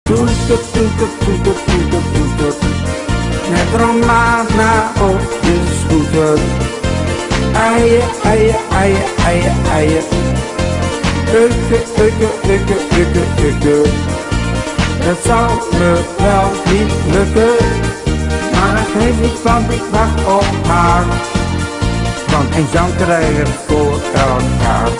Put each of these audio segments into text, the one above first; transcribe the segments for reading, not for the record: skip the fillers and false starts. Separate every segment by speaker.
Speaker 1: Metro má na obě skuter. Aje, aje, aje, aje, aje. Ikke. Het zou me wel niet lukken, maar geef ik van ik wacht op haar. Want een zang krijgen voor elkaar.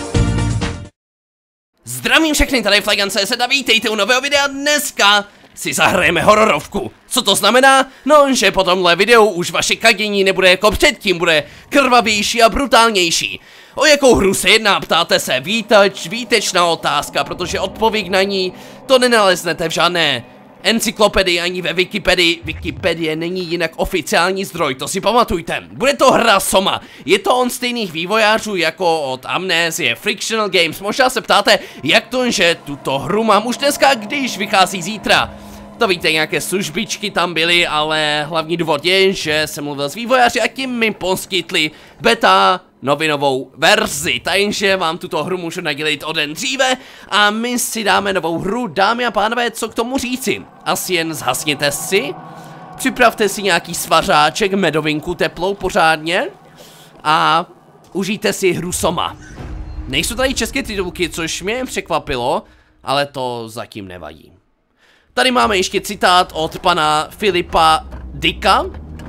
Speaker 2: Zdravím všechny, tady je Flagan.cz a vítejte u nového videa. Dneska si zahrajeme hororovku. Co to znamená? No, že po tomhle videu už vaše kadění nebude jako předtím, bude krvavější a brutálnější. O jakou hru se jedná, ptáte se? Výtečná otázka, protože odpověď na ní to nenaleznete v žádné encyklopedii ani ve Wikipedii. Wikipedie není jinak oficiální zdroj, to si pamatujte. Bude to hra Soma. Je to od stejných vývojářů jako od Amnesie, Frictional Games. Možná se ptáte, jak to, že tuto hru mám už dneska, když vychází zítra. To víte, nějaké službičky tam byly, ale hlavní důvod je, že jsem mluvil s vývojáři a tím mi poskytli beta novinovou verzi, takže vám tuto hru můžu nadělit o den dříve a my si dáme novou hru. Dámy a pánové, co k tomu říci? Asi jen zhasněte si, připravte si nějaký svařáček, medovinku teplou pořádně a užijte si hru Soma. Nejsou tady české titulky, což mě překvapilo, ale to zatím nevadí. Tady máme ještě citát od pana Filipa Dicka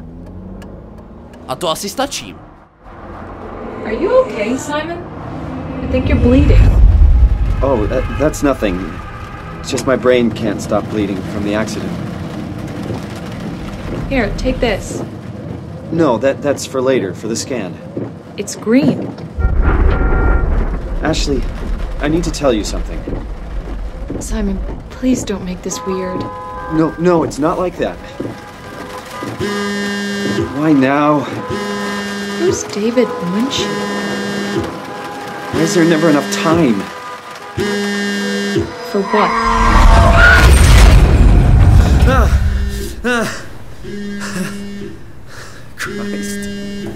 Speaker 2: a to asi stačí.
Speaker 3: Are you okay, Simon? I think you're bleeding.
Speaker 4: Oh, that's nothing. It's just my brain can't stop bleeding from the accident.
Speaker 3: Here, take this.
Speaker 4: No, that's for later, for the scan.
Speaker 3: It's green.
Speaker 4: Ashley, I need to tell you something.
Speaker 3: Simon, please don't make this weird.
Speaker 4: No, it's not like that. Why now?
Speaker 3: Who's David Munshi?
Speaker 4: Why is there never enough time?
Speaker 3: For what?
Speaker 4: Christ.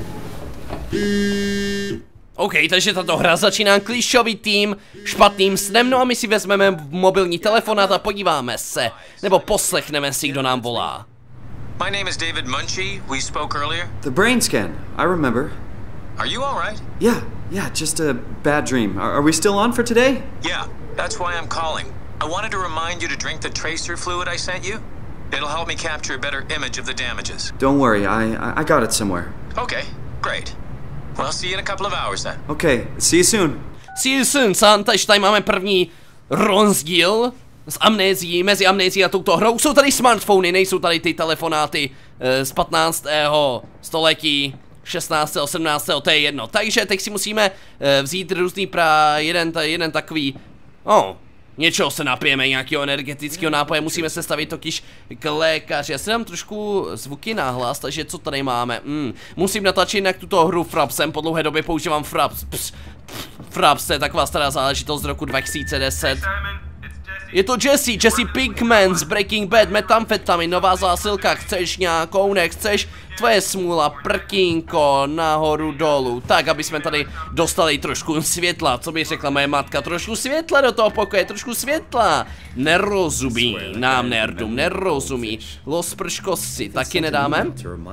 Speaker 2: OK, takže tato hra začíná klišovitým špatným snem, no a my si vezmeme mobilní telefonát a podíváme se, nebo poslechneme si, kdo nám volá.
Speaker 5: My name is David Munshi. We spoke earlier.
Speaker 4: The brain scan, I remember.
Speaker 5: Are you all right?
Speaker 4: Yeah, just a bad dream. Are we still on for today?
Speaker 5: Yeah, that's why I'm calling. I wanted to remind you to drink the tracer fluid I sent you. It'll help me capture a better image of the damages.
Speaker 4: Don't worry, I got it somewhere.
Speaker 5: Okay, great. Well, see you in a couple of hours then.
Speaker 4: Okay, see you soon.
Speaker 2: See you soon, son. Takže tady máme první rozdíl s amnézií, mezi amnézií a touto hrou. Jsou tady smartfony, nejsou tady ty telefonáty z 15. století, 16. 17. to je jedno. Takže teď si musíme vzít různý jeden takový, něčeho se napijeme, nějakého energetického nápoje, musíme se stavit totiž k lékaři. Já si dám trošku zvuky nahlas, takže co tady máme? Musím natačit jinak tuto hru Frapsem, po dlouhé době používám Fraps. Fraps, to je taková stará záležitost z roku 2010. Je to Jesse Pinkman z Breaking Bad, metamfetamin, nová zásilka, chceš nějakou, nechceš, tvoje smůla, prkínko, nahoru dolů, tak, aby jsme tady dostali trošku světla, co by řekla moje matka, trošku světla do toho pokoje, trošku světla, nerozumí, nám nerdům, nerozumí, Los Prškosy, taky nedáme?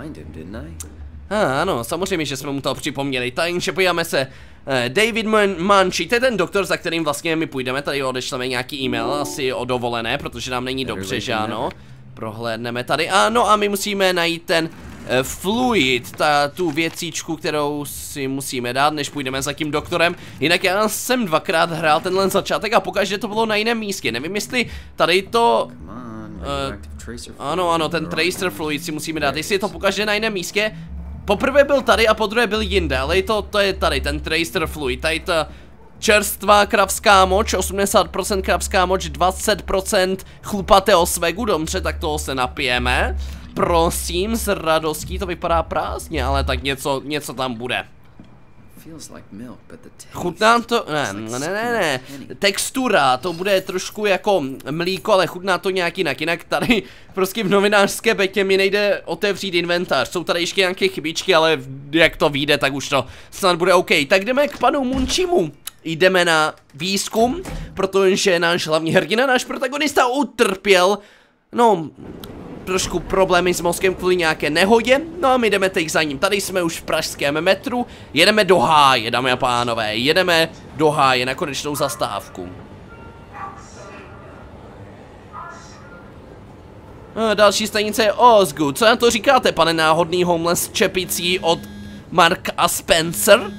Speaker 2: Ano, samozřejmě, že jsme mu to připomněli, takže podíváme se. David Munshi, to je ten doktor, za kterým vlastně my půjdeme, tady odešleme nějaký e-mail, asi o dovolené, protože nám není dobře, že ano. Prohlédneme tady, ano, a my musíme najít ten fluid, tu věcičku, kterou si musíme dát, než půjdeme za tím doktorem. Jinak já jsem dvakrát hrál tenhle začátek a pokaždé to bylo na jiném místě, nevím jestli tady to... ano, ten tracer fluid si musíme dát, jestli je to pokaždé na jiném místě. Poprvé byl tady a podruhé byl jinde, ale to je tady, ten tracer fluid, tady ta čerstvá kravská moč, 80% kravská moč, 20% chlupatého svegu, dobře, tak toho se napijeme. Prosím, s radostí, to vypadá prázdně, ale tak něco tam bude. Chutná to, ne, textura, to bude trošku jako mlíko, ale chutná to nějak jinak, tady prostě v novinářské betě mi nejde otevřít inventář, jsou tady ještě nějaké chybičky, ale jak to vyjde, tak už to snad bude OK, tak jdeme k panu Munshimu. jdeme na výzkum, protože náš hlavní hrdina, náš protagonista utrpěl, no, trošku problémy s mozkem kvůli nějaké nehodě, no a my jdeme teď za ním. Tady jsme už v pražském metru, jedeme do háje, dámy a pánové, jedeme do háje na konečnou zastávku. Další stanice je Osgood. Co na to říkáte, pane náhodný homeless čepicí od Mark a Spencer?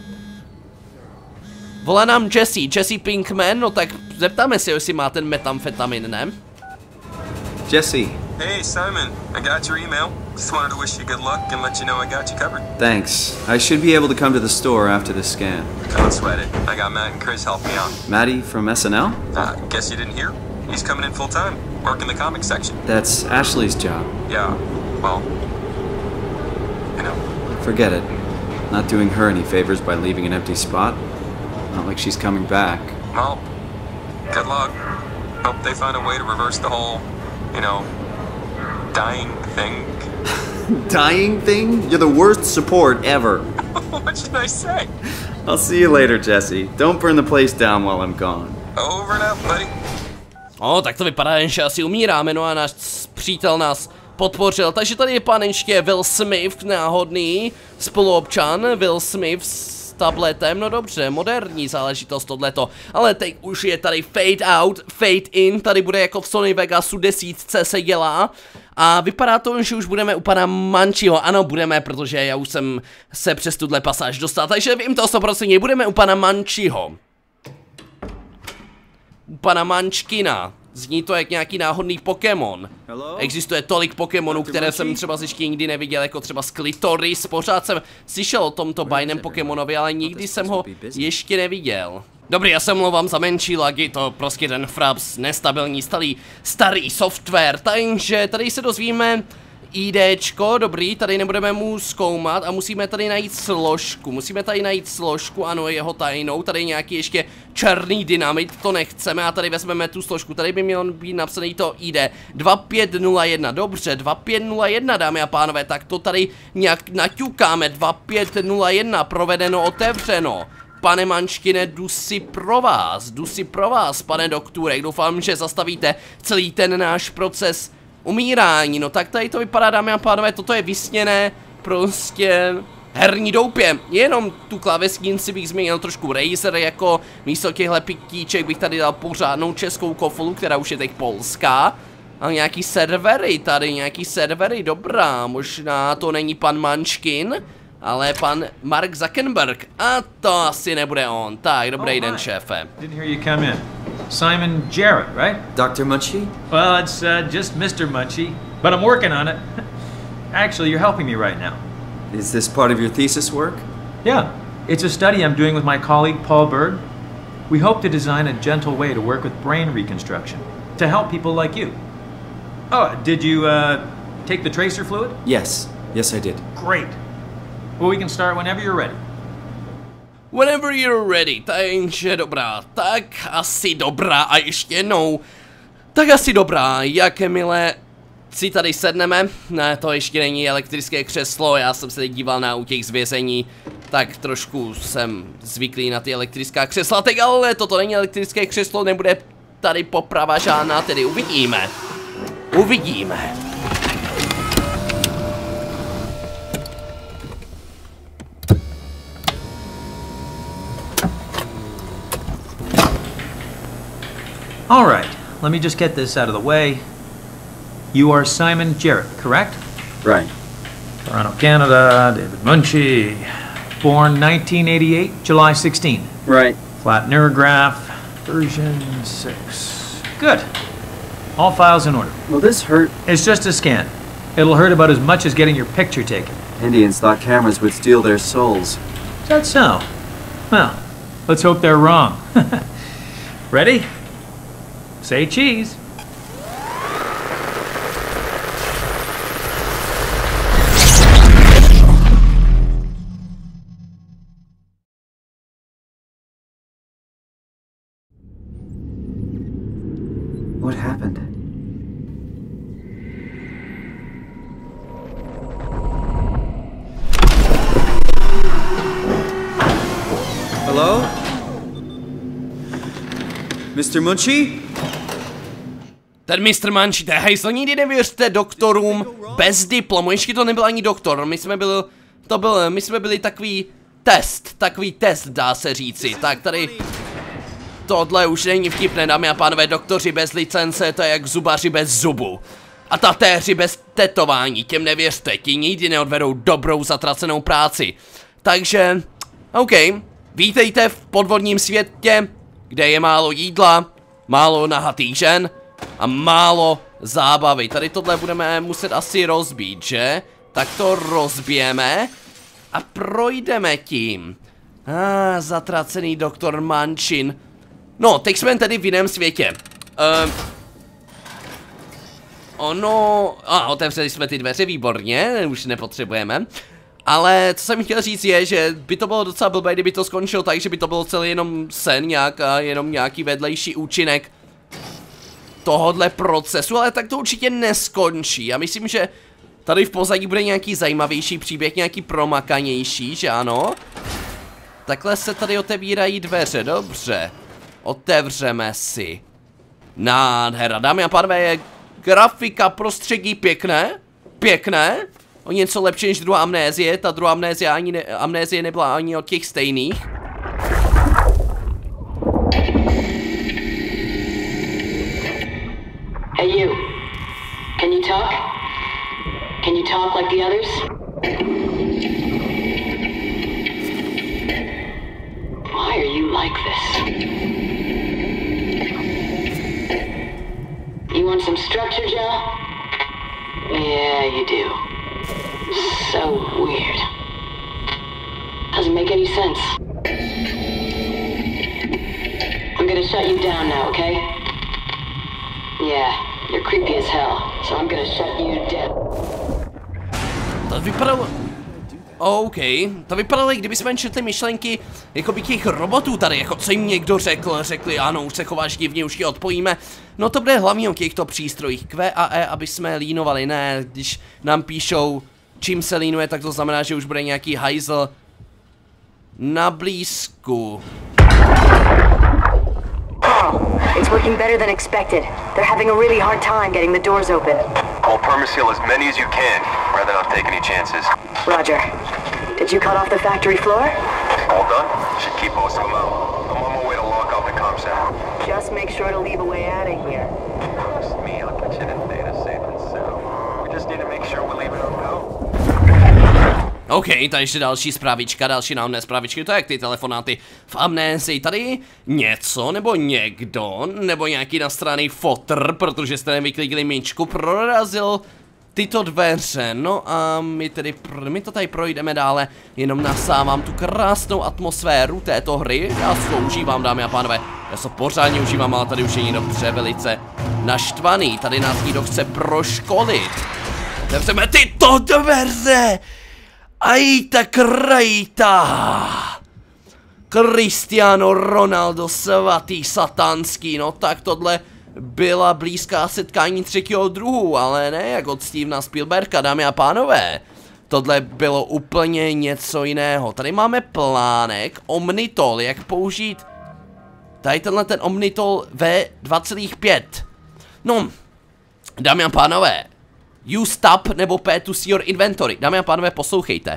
Speaker 2: Volá nám Jesse Pinkman, no tak zeptáme se, jestli má ten metamfetamin, ne?
Speaker 6: Jesse.
Speaker 5: Hey, Simon. I got your email. Just wanted to wish you good luck and let you know I got you covered.
Speaker 6: Thanks. I should be able to come to the store after the scan.
Speaker 5: Don't sweat it. I got Matt and Chris helping me out.
Speaker 6: Maddie from SNL?
Speaker 5: Guess you didn't hear? He's coming in full time, working the comics section.
Speaker 6: That's Ashley's job.
Speaker 5: Yeah, well, you know.
Speaker 6: Forget it. Not doing her any favors by leaving an empty spot. Not like she's coming back.
Speaker 5: Well, good luck. Hope they find a way to reverse the whole, you know, dying thing.
Speaker 6: Dying thing? You're the worst support ever.
Speaker 5: What should I say?
Speaker 6: I'll see you later, Jesse. Don't burn the place down while I'm gone.
Speaker 5: Over and out, buddy.
Speaker 2: Tak to vypadá, že asi umíráme, no a náš přítel nás podpořil. Takže tady je pan ještě Will Smith, náhodný spoluobčan, Will Smith s tabletem, no dobře, moderní záležitost tohleto. Ale teď už je tady fade out, fade in, tady bude jako v Sony Vegasu 10 se dělá. A vypadá to, že už budeme u pana Mančího. Ano, budeme, protože já už jsem se přes tuhle pasáž dostal, takže vím to 100%, budeme u pana Mančího. Pana Mančkina. Zní to jak nějaký náhodný Pokémon. Existuje tolik Pokémonů, které jsem třeba ještě nikdy neviděl, jako třeba Sklitoris. Pořád jsem slyšel o tomto bajném Pokémonovi, ale nikdy jsem ho ještě neviděl. Dobrý, já se mluvám za menší lagy, to prostě ten fraps, nestabilní, starý software. Takže tady se dozvíme IDčko, dobrý, tady nebudeme mu zkoumat a musíme tady najít složku, ano, jeho tajnou, tady nějaký ještě černý dynamit, to nechceme a tady vezmeme tu složku, tady by mělo být napsaný to ID 2501, dobře, 2501, dámy a pánové, tak to tady nějak naťukáme, 2501, provedeno, otevřeno. Pane Mančkine, jdu si pro vás, pane doktorek, doufám, že zastavíte celý ten náš proces umírání. No tak tady to vypadá, dámy a pánové, toto je vysněné prostě herní doupě. Jenom tu klávesnici bych změnil trošku Razer, jako místo těchhle pitíček bych tady dal pořádnou českou kofolu, která už je teď polská. A nějaký servery, dobrá, možná to není pan Mančkin, ale pan Mark Zuckerberg. A to asi nebude on. Tak, dobrý den, šéfe.
Speaker 7: Didn't hear you come in. Simon Jarrett, right?
Speaker 6: Dr. Munchie?
Speaker 7: Well, it's just Mr. Munchie, but I'm working on it. Actually, you're helping me right now.
Speaker 6: Is this part of your thesis work?
Speaker 7: Yeah, it's a study I'm doing with my colleague Paul Berg. We hope to design a gentle way to work with brain reconstruction to help people like you. Oh, did you take the tracer fluid?
Speaker 6: Yes I did.
Speaker 7: Great. Well, we can start whenever you're ready.
Speaker 2: Whenever you're ready, takže dobrá, tak asi dobrá a ještě jednou, tak asi dobrá, jakmile si tady sedneme, ne, to ještě není elektrické křeslo, já jsem se teď díval na Útěk z vězení, tak trošku jsem zvyklý na ty elektrická křesla, teď ale toto není elektrické křeslo, nebude tady poprava žádná, tedy uvidíme.
Speaker 7: All right, let me just get this out of the way. You are Simon Jarrett, correct?
Speaker 6: Right.
Speaker 7: Toronto, Canada, David Munchie. Born 1988, July 16.
Speaker 6: Right.
Speaker 7: Flat neurograph, version 6. Good. All files in order.
Speaker 6: Will this hurt?
Speaker 7: It's just a scan. It'll hurt about as much as getting your picture taken.
Speaker 6: Indians thought cameras would steal their souls.
Speaker 7: Is that so? Well, let's hope they're wrong. Ready? Say cheese.
Speaker 6: What happened? Hello? Mr. Munchie?
Speaker 2: Ten Mr. Munchie, to je hejsl, nikdy nevěřte doktorům bez diplomu, ještě to nebyl ani doktor, my jsme byli takový test, dá se říci, tak tady tohle už není vtipné, dámy a pánové, doktoři bez licence, to je jak zubaři bez zubu. A tatéři bez tetování, těm nevěřte, ti nikdy neodvedou dobrou zatracenou práci. Takže, OK, vítejte v podvodním světě, kde je málo jídla, málo nahatých žen a málo zábavy. Tady tohle budeme muset asi rozbít, že? Tak to rozbijeme a projdeme tím. Zatracený doktor Manchin. No, teď jsme tedy v jiném světě. Otevřeli jsme ty dveře, výborně, už nepotřebujeme. Ale co jsem chtěl říct je, že by to bylo docela blbé, kdyby to skončilo tak, že by to bylo celý jenom sen jenom nějaký vedlejší účinek tohodle procesu, ale tak to určitě neskončí. Já myslím, že tady v pozadí bude nějaký zajímavější příběh, nějaký promakanější, že ano? Takhle se tady otevírají dveře, dobře. Otevřeme si. Nádhera, dámy a pánové, je grafika, prostředí pěkné, o něco lepší než druhá amnézie, ta druhá amnézie nebyla ani od těch stejných.
Speaker 8: Hey you, can you talk? Can you talk like the others? Why are you like this? You want some structure, Joe? Yeah, you do. So weird. Doesn't make any sense. I'm gonna shut you down now, okay? Yeah, you're creepy as hell, so I'm gonna shut you down.
Speaker 2: To vypadalo... OK, to vypadalo, kdyby jsme četli myšlenky jakoby těch robotů tady, jako co jim někdo řekli, ano, už se chováš divně, už je odpojíme. No to bude hlavně o těchto přístrojích Q a E, aby jsme línovali, ne, když nám píšou, čím se línuje, tak to znamená, že už bude nějaký hajzl na blízku.
Speaker 9: It's working better than expected. They're having a really hard time getting the doors open.
Speaker 10: I'll permaseal as many as you can, rather not take any chances.
Speaker 9: Roger. Did you cut off the factory floor?
Speaker 10: All done? Should keep most of them out. I'm on my way to lock off the comm center.
Speaker 9: Just make sure to leave a way out of here.
Speaker 10: Trust me, I'll get you to data safe and sound. We just need to make sure we're leaving them out.
Speaker 2: OK, tady ještě další zprávička, další náhodné zprávičky, to je jak ty telefonáty v amnézii. Tady něco, nebo někdo, nebo nějaký nasraný fotr, protože jste nevyklikli myčku, prorazil tyto dveře. No a my to tady projdeme dále, jenom nasávám tu krásnou atmosféru této hry. Já si to užívám, dámy a pánové, já se pořádně užívám, ale tady už je někdo dobře naštvaný. Tady nás někdo chce proškolit. Otevřeme tyto dveře! Ajta krajta! Cristiano Ronaldo, svatý satanský, no tak tohle byla blízká setkání třetího druhu, ale ne jak od Stevena Spielberga, dámy a pánové. Tohle bylo úplně něco jiného. Tady máme plánek, Omnitol, jak použít tady tenhle ten Omnitol V2.5. No, dámy a pánové, use tab nebo P to see your inventory. Dámy a pánové, poslouchejte.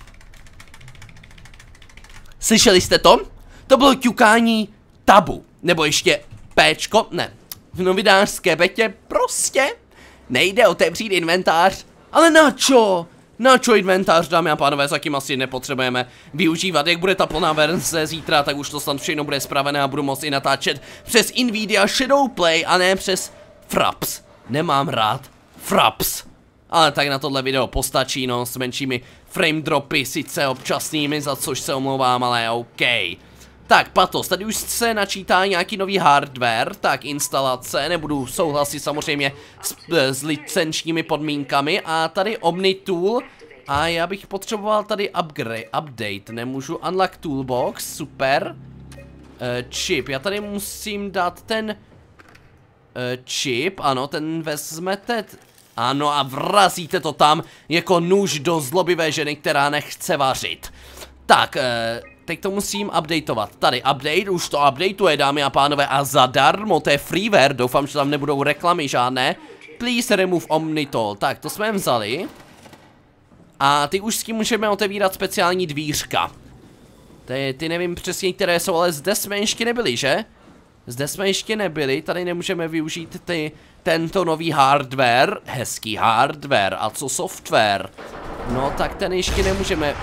Speaker 2: Slyšeli jste to? To bylo ťukání tabu. Nebo ještě Pčko, ne. V novinářské betě prostě nejde otevřít inventář. Ale na čo? Na čo inventář, dámy a pánové, zatím asi nepotřebujeme využívat. Jak bude ta plná verze zítra, tak už to snad všechno bude spravené a budu moct i natáčet přes Nvidia Shadowplay a ne přes Fraps. Nemám rád Fraps. Ale tak na tohle video postačí, no, s menšími frame dropy, sice občasnými, za což se omlouvám, ale OK. Tak, patos, tady už se načítá nějaký nový hardware, tak instalace, nebudu souhlasit samozřejmě s licenčními podmínkami. A tady Omnitool, a já bych potřeboval tady update, nemůžu, unlock toolbox, super. Chip, já tady musím dát ten chip, ano, ten vezmete, ano, a vrazíte to tam jako nůž do zlobivé ženy, která nechce vařit. Tak, teď to musím updateovat. Tady update, už to updateuje, dámy a pánové, a zadarmo, to je freeware, doufám, že tam nebudou reklamy žádné. Please remove Omnitol. Tak, to jsme vzali. A ty už s tím můžeme otevírat speciální dvířka. Ty nevím přesně, které jsou, ale zde jsme ještě nebyli, že? Zde jsme ještě nebyli, tady nemůžeme využít tento nový hardware, hezký hardware, a co software? No tak ten ještě nemůžeme.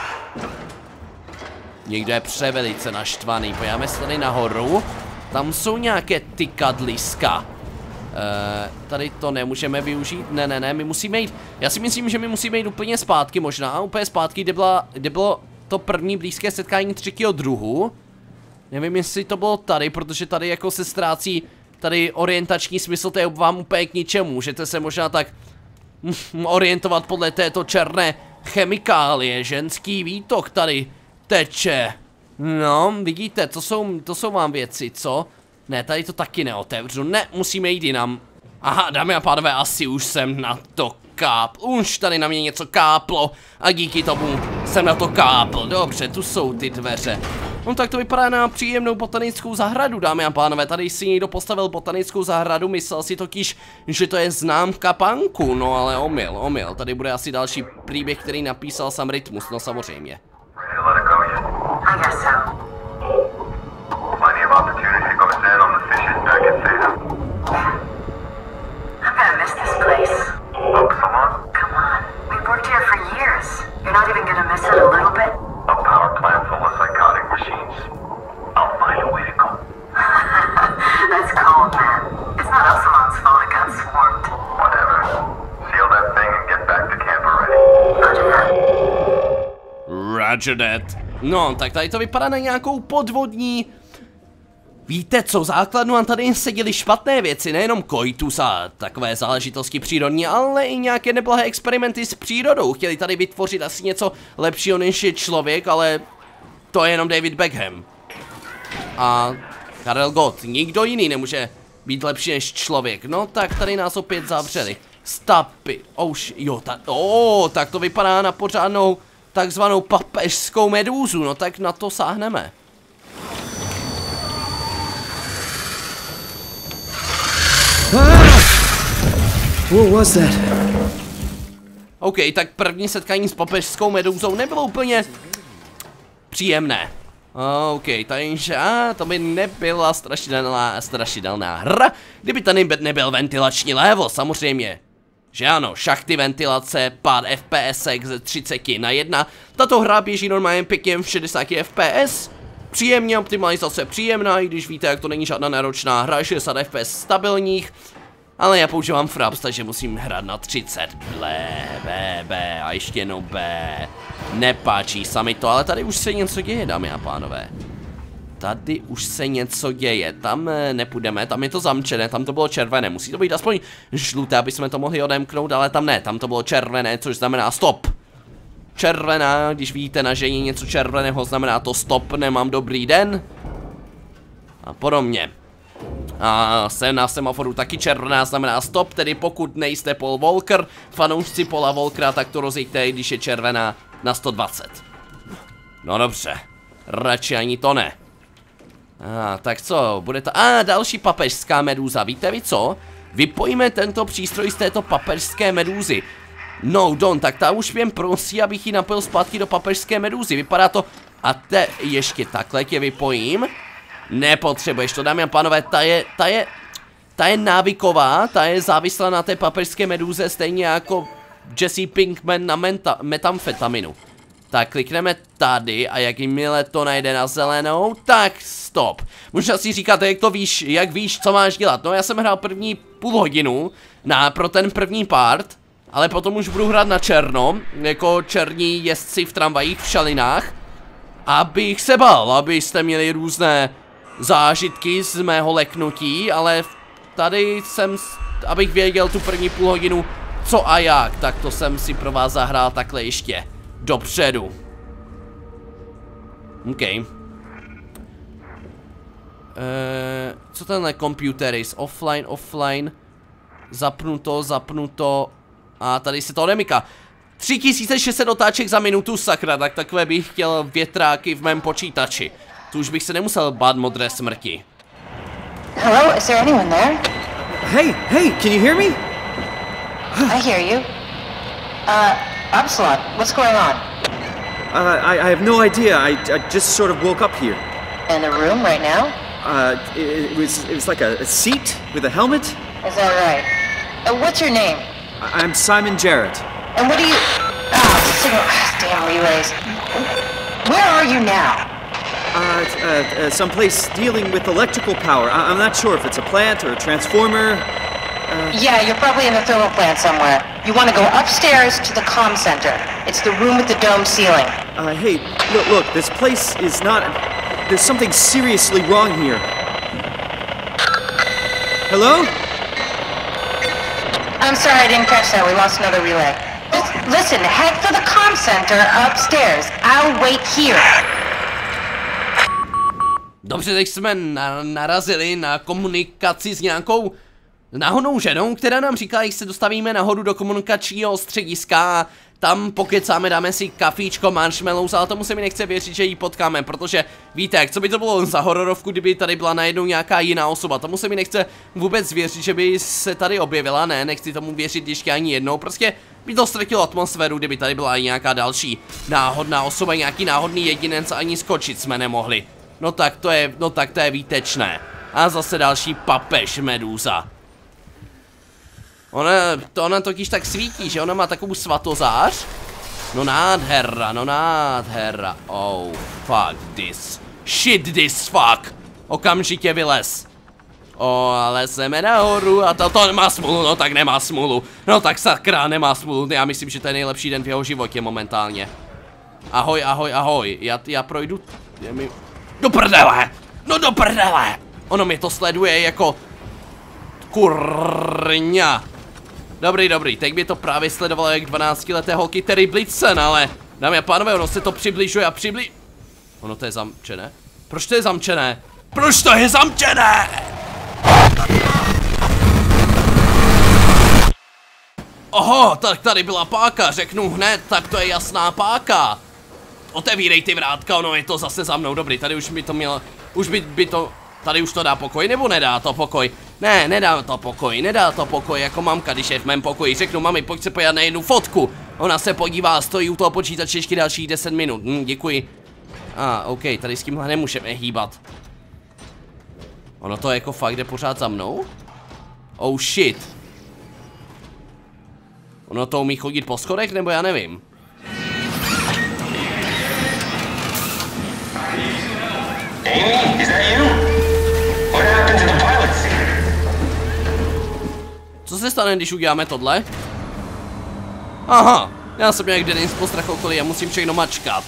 Speaker 2: Někdo je převelice naštvaný, pojďme se tady nahoru. Tam jsou nějaké tykadliska. Tady to nemůžeme využít, ne, my musíme jít, já si myslím, že my musíme jít úplně zpátky možná, úplně zpátky, kde bylo to první blízké setkání třetího druhu. Nevím, jestli to bylo tady, protože tady jako se ztrácí tady orientační smysl, to je vám úplně k ničemu. Můžete se možná tak orientovat podle této černé chemikálie. Ženský výtok tady teče. No, vidíte, to jsou vám věci, co? Ne, tady to taky neotevřu, ne, musíme jít jinam. Aha, dámy a pánové, asi už jsem na to kápl, už tady na mě něco káplo a díky tomu jsem na to kápl. Dobře, tu jsou ty dveře. No tak to vypadá na příjemnou botanickou zahradu, dámy a pánové, tady si někdo postavil botanickou zahradu, myslel si totiž, že to je známka punku, no ale omyl, tady bude asi další příběh, který napísal sam Rytmus, no samozřejmě. Roger that. No, tak tady to vypadá na nějakou podvodní. Víte co, základnu a tady seděly špatné věci, nejenom koitus a takové záležitosti přírodní, ale i nějaké neblahé experimenty s přírodou. Chtěli tady vytvořit asi něco lepšího než je člověk, ale to je jenom David Beckham. A Karel Gott, nikdo jiný nemůže být lepší než člověk. No tak tady nás opět zavřeli. Stapy, tak to vypadá na pořádnou takzvanou papežskou medúzu, no tak na to sáhneme.
Speaker 4: What was that?
Speaker 2: OK, tak první setkání s papežskou medúzou nebylo úplně příjemné. OK, takže to by nebyla strašidelná hra, kdyby tady nebyl ventilační level, samozřejmě. Že ano, šachty ventilace, pár FPSek ze 30:1. Tato hra běží normálně pěkně v 60 FPS. Příjemně, optimalizace příjemná, i když víte, jak to není žádná náročná hra, 60 FPS stabilních. Ale já používám fraps, takže musím hrát na 30. B a ještě jednou B. Nepáčí se mi to, ale tady už se něco děje, dámy a pánové. Tady už se něco děje, tam nepůjdeme, tam je to zamčené, tam to bylo červené, musí to být aspoň žluté, aby jsme to mohli odemknout, ale tam ne, tam to bylo červené, což znamená stop. Červená, když vidíte na žení něco červeného, znamená to stop, nemám dobrý den. A podobně. A na semaforu taky červená znamená stop, tedy pokud nejste Paul Walker, fanoušci Paula Walkera, tak to rozjeďte, když je červená na 120. No dobře, radši ani to ne. Tak co, bude to... další papežská medúza, víte vy co? Vypojíme tento přístroj z této papežské medúzy. No, Don, tak ta už jen prosí, abych ji napojil zpátky do papežské medúzy, vypadá to... A ještě takhle tě vypojím. Nepotřebuješ to, dámy a pánové, ta je návyková, ta je závislá na té papežské medúze, stejně jako Jesse Pinkman na metamfetaminu. Tak klikneme tady a jakmile to najde na zelenou, tak stop. Možná si říkáte, jak víš, co máš dělat. No já jsem hrál první půl hodinu pro ten první part, ale potom už budu hrát na černo, jako černí jezdci v tramvajích v šalinách, abych se bál, abyste měli různé zážitky z mého leknutí, ale tady jsem, abych věděl tu první půl hodinu co a jak, tak to jsem si pro vás zahrál takhle ještě dopředu. OK. Co tenhle computer is? Offline. Zapnuto. A tady se to odemyká. 3600 otáček za minutu, sakra, tak takové bych chtěl větráky v mém počítači. Tu už bych se nemusel bát modré smrti.
Speaker 8: Hello, is there anyone there?
Speaker 4: Hey, can you hear me?
Speaker 8: I hear you. Absalom, what's going on?
Speaker 4: I have no idea. I just sort of woke up here.
Speaker 8: In the room right now?
Speaker 4: It was like a seat with a helmet.
Speaker 8: Is that right? What's your name?
Speaker 4: I'm Simon Jarrett.
Speaker 8: And what do you... damn relays. Where are you now?
Speaker 4: Someplace dealing with electrical power. I'm not sure if it's a plant or a transformer.
Speaker 8: Yeah, you're probably in the thermal plant somewhere. You want to go upstairs to the comm center. It's the room with the dome ceiling.
Speaker 4: Hey, look, this place is not... There's something seriously wrong here. Hello?
Speaker 8: I'm sorry, I didn't catch that. We lost another relay. Listen, head for the comm center upstairs. I'll wait here.
Speaker 2: Dobře, teď jsme narazili na komunikaci s nějakou náhodnou ženou, která nám říká, jak se dostavíme nahoru do komunikačního střediska. Tam pokecáme, dáme si kafíčko, marshmallows, ale tomu se mi nechce věřit, že ji potkáme, protože víte, jak co by to bylo za hororovku, kdyby tady byla najednou nějaká jiná osoba. Tomu se mi nechce vůbec věřit, že by se tady objevila, ne, nechci tomu věřit ještě ani jednou, prostě by to ztratilo atmosféru, kdyby tady byla i nějaká další náhodná osoba, nějaký náhodný jedinec a ani skočit jsme nemohli. No tak to je výtečné. A zase další papež Meduza. Ona totiž tak svítí, že ona má takovou svatozář. No nádhera. Oh, fuck this. Shit this fuck. Okamžitě vylez. Ale jsme nahoru a to nemá smůlu, no tak nemá smůlu. No tak sakra, nemá smůlu. Já myslím, že to je nejlepší den v jeho životě momentálně. Ahoj. Já projdu... Do prdele! No do prdele! Ono mi to sleduje jako... Kurňa. Dobrý, teď by to právě sledovalo jak 12leté holky Terry Blitzen, ale... Dámy a pánové, ono se to přibližuje a Ono to je zamčené? Proč to je zamčené? Proč to je zamčené? Oho, tak tady byla páka, řeknu hned, tak to je jasná páka. Otevírej ty vrátka, ono je to zase za mnou, dobrý, tady už by to mělo, tady už to dá pokoj, nebo nedá to pokoj? Ne, nedá to pokoj, jako mamka, když je v mém pokoji, řeknu mami, pojď se podívat na jednu fotku. Ona se podívá, stojí u toho počítače ještě dalších 10 minut, děkuji. OK, tady s tímhle nemůžeme hýbat. Ono to jako fakt jde pořád za mnou? Oh shit. Ono to umí chodit po schodech, nebo já nevím.
Speaker 10: Amy, is that you? What happened to the pilot seat?
Speaker 2: Co se stane, když uděláme tohle? Aha, já jsem jak Dennis po strachokolí a musím všechno mačkat.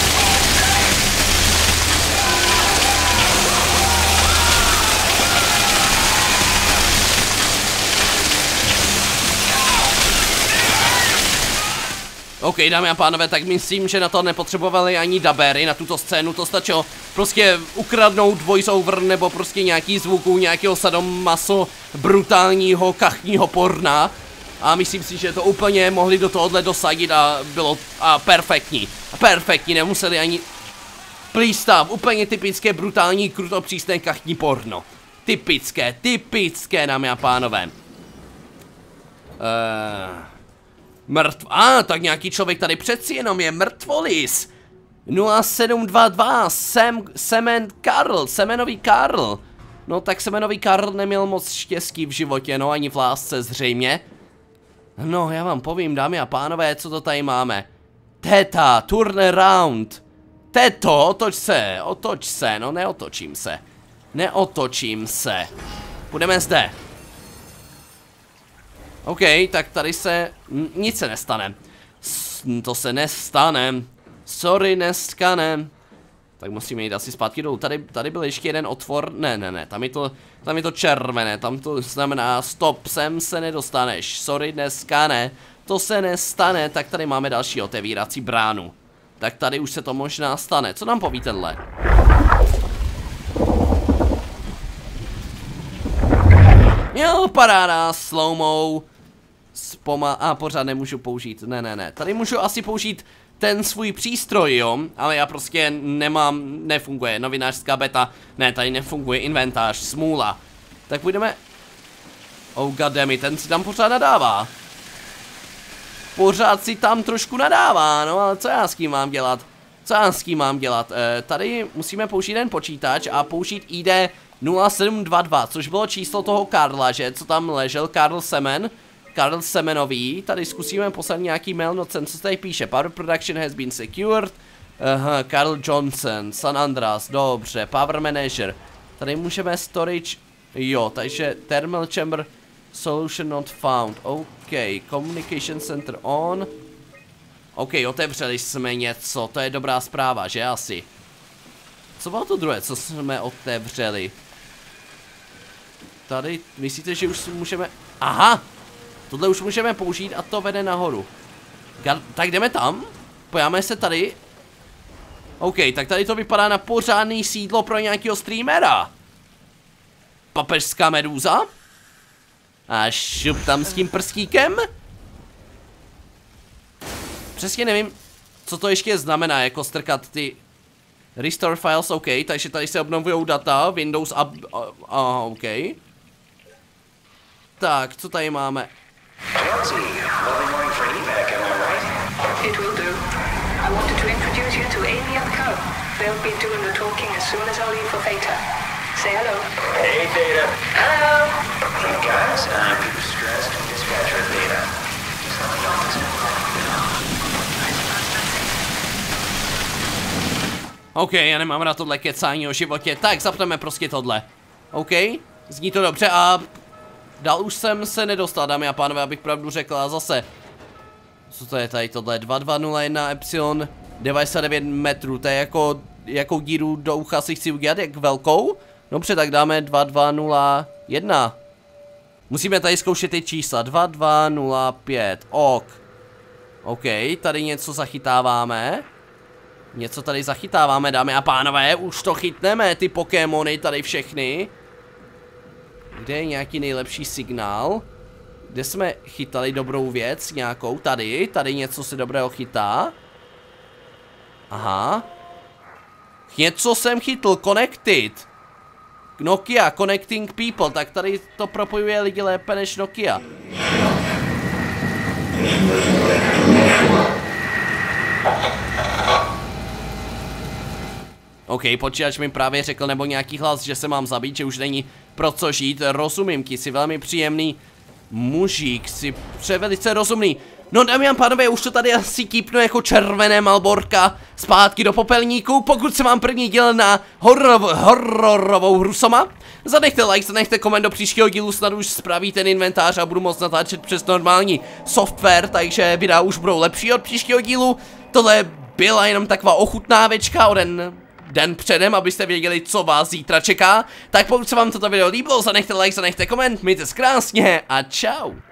Speaker 2: OK, dámy a pánové, tak myslím, že na to nepotřebovali ani dabery, na tuto scénu, to stačilo prostě ukradnout voiceover nebo prostě nějaký zvuků nějakého sadomaso brutálního kachního porna a myslím si, že to úplně mohli do tohohle dosadit a bylo perfektní, nemuseli ani přístav, úplně typické brutální krutopřísné kachní porno, typické dámy a pánové. Tak nějaký člověk tady přeci jenom je mrtvolis. 0722 Semenový Karl. No tak Semenový Karl neměl moc štěstí v životě, no ani v lásce zřejmě. No já vám povím, dámy a pánové, co to tady máme. Teta, turn around. Teto, otoč se, no neotočím se. Půjdeme zde. OK, tak tady nic se nestane. To se nestane. Sorry, nestane. Tak musíme jít asi zpátky dolů. Tady byl ještě jeden otvor. Ne, tam je to červené. Tam to znamená stop, sem se nedostaneš. Sorry, dneska ne. To se nestane. Tak tady máme další otevírací bránu. Tak tady už se to možná stane. Co nám poví tenhle? Jo, paráda, slow-mo. pořád nemůžu použít, ne. Tady můžu asi použít ten svůj přístroj, jo, ale já prostě nefunguje, novinářská beta, ne, tady nefunguje inventář, smůla. Tak půjdeme, oh goddammit, ten si tam pořád nadává. Pořád si tam trošku nadává, no ale co já s tím mám dělat? Tady musíme použít ten počítač a použít ID 0722, což bylo číslo toho Karla, že, co tam ležel, Karl Semenový. Tady zkusíme poslat nějaký mail, no co se tady píše, power production has been secured, Karl Johnson, San Andreas, dobře, power manager, tady můžeme storage, jo, takže thermal chamber solution not found, ok, communication center on, ok, otevřeli jsme něco, to je dobrá zpráva, že asi. Co bylo to druhé, co jsme otevřeli? Tady, myslíte, že už můžeme, aha! Tohle už můžeme použít a to vede nahoru. Tak jdeme tam. Pojáme se tady. OK, tak tady to vypadá na pořádný sídlo pro nějakého streamera. Papežská medúza. A šup tam s tím prstíkem. Přesně nevím, co to ještě znamená, jako strkat ty restore files, OK, takže tady se obnovují data, Windows OK. Tak, co tady máme?
Speaker 10: Jonesy, early morning for evac, am I right?
Speaker 8: It will do. I wanted to introduce you to Amy and Co. They'll be doing the talking as soon as I leave for Theta. Say hello.
Speaker 10: Hey, Theta.
Speaker 8: Hello.
Speaker 10: Hey, guys, people stressed. Dispatcher at Theta.
Speaker 2: OK, já nemám na tohle kecání o životě, tak zapneme prostě tohle. OK, zní to dobře a dál už jsem se nedostal, dámy a pánové, abych pravdu řekl, a zase. Co to je tady tohle, 2201 Epsilon 99 metrů, to je jako, jakou díru do ucha si chci udělat, jak velkou? Dobře, tak dáme 2201. Musíme tady zkoušet ty čísla, 2205, ok. OK, tady něco zachytáváme. Něco tady zachytáváme, dámy a pánové, už to chytneme, ty Pokémony tady všechny. Kde je nějaký nejlepší signál? Kde jsme chytali dobrou věc nějakou? Tady něco se dobrého chytá. Aha. Něco jsem chytl, connected. Nokia, connecting people, tak tady to propojuje lidi lépe než Nokia. OK, počítač mi právě řekl, nebo nějaký hlas, že se mám zabít, že už není pro co žít. Rozumím, jsi velmi příjemný mužík, jsi velice rozumný. No dámy a pánové, už to tady asi kýpnu jako červené Malborka zpátky do popelníku. Pokud se vám první díl na hororovou hru Soma, zanechte like, zanechte koment do příštího dílu, snad už spraví ten inventář a budu moct natáčet přes normální software, takže videa už budou lepší od příštího dílu. Tohle byla jenom taková ochutnávečka o den předem, abyste věděli, co vás zítra čeká. Tak pokud se vám toto video líbilo, zanechte like, zanechte koment, mějte se krásně a čau.